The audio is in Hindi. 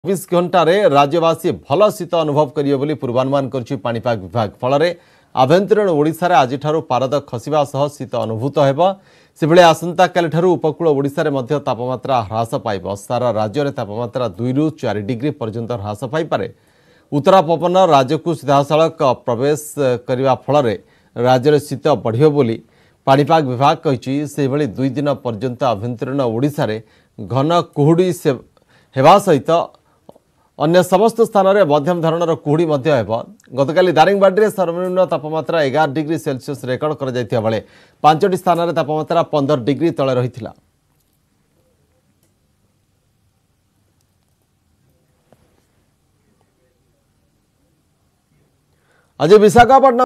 घंटे राज्यवासी भल शीत अनुभव करिवे बोली पूर्वानुमान करिछि पाणीपाग विभाग फल आभ्यंतरीण ओडिशा रे आज ठारू पारद खसिबा सह शीत अनुभूत हेब सेबळे आसंता काली ठारू उपकूल ओडिशा रे मध्य तापमात्रा ह्रास पाइब सारा राज्य रे तापमात्रा 2 रु 4 डिग्री पर्यंत ह्रास पाई पारे उत्तरा पवन राज्य को सीधासलख प्रवेश करने फल राज्य शीत बढ़ियो बोली पाणीपाग विभाग कहिछि सेबळे 2 दिन पर्यंत आभ्यंतरीण ओडिशा रे घन कुहुडी हेबा सहित अन्य समस्त स्थान में मध्यम धरणर कुहुड़ी गतकाली दारिंगबाड़ी में सर्वनिम्न तापमात्रा 11 डिग्री सेल्सियस रेकर्ड कर जाइथिबा बेले 5टी स्थान में तापमात्रा 15 डिग्री तले रहिथिला। आज विशाखापट्टनम